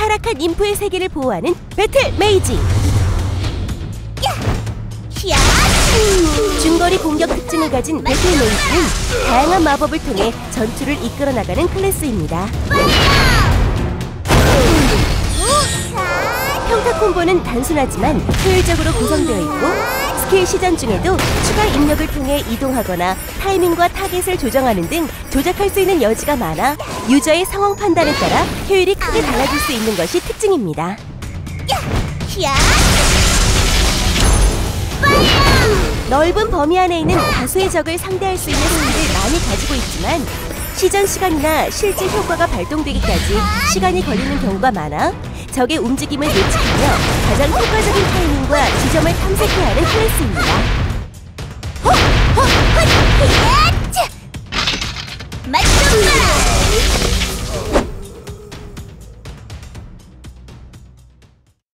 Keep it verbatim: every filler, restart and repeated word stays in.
타락한 인프의 세계를 보호하는 배틀 메이지. 중거리 공격 특징을 가진 배틀 메이지는 다양한 마법을 통해 전투를 이끌어 나가는 클래스입니다. 평타 콤보는 단순하지만 효율적으로 구성되어 있고, 스킬 시전 중에도 추가 입력을 통해 이동하거나 타이밍과 타겟을 조정하는 등 조작할 수 있는 여지가 많아 유저의 상황 판단에 따라 효율이 크게 달라질 수 있는 것이 특징입니다. 넓은 범위 안에 있는 다수의 적을 상대할 수 있는 스킬을 많이 가지고 있지만 시전 시간이나 실제 효과가 발동되기까지 시간이 걸리는 경우가 많아 적의 움직임을 예측하며 가장 효과적인 타이밍과 지점을 탐색해야 하는 클래스입니다. 호! 호! 호! 히앗! 맞춤!